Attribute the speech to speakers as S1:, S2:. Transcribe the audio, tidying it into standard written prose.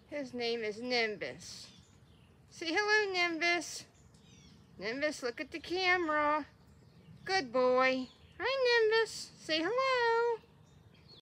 S1: His name is Nimbus. Say hello, Nimbus. Nimbus, look at the camera. Good boy. Hi, Nimbus. Say hello.